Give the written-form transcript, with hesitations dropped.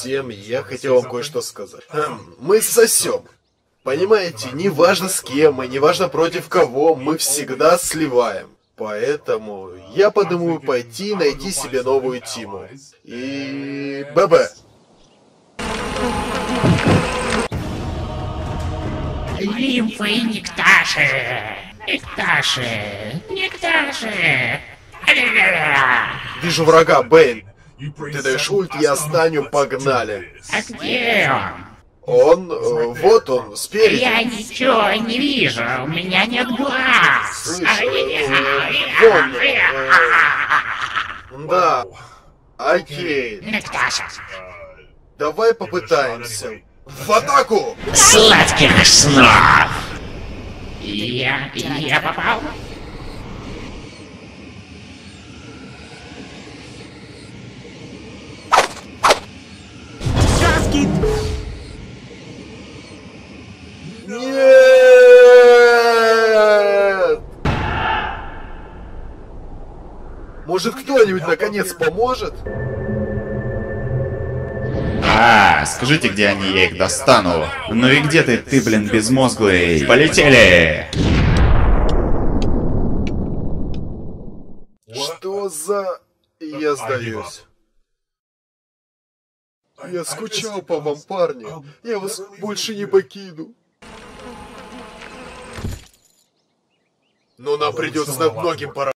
всем, я хотел вам кое-что сказать. Мы сосем. Понимаете, неважно с кем мы, неважно против кого, мы всегда сливаем. Поэтому я подумаю пойти найти себе новую Тиму. И... ББ. Лимфа и некташи. Некташи. Некташи. Вижу врага, Бэйн. Ты даешь ульт, я стану, погнали. А где он? Вот он, спереди. Я ничего не вижу, у меня нет глаз. Слышь, да. Окей. Некташа. Давай попытаемся. В атаку! Сладких снов. Я попал? Нет! Может, кто-нибудь наконец поможет? Скажите, где они, я их достану. Ну и где ты, блин, безмозглый? Полетели! Что за... Я сдаюсь. Я скучал по вам, парни. Я вас больше не покину. Но нам придется над многим пора.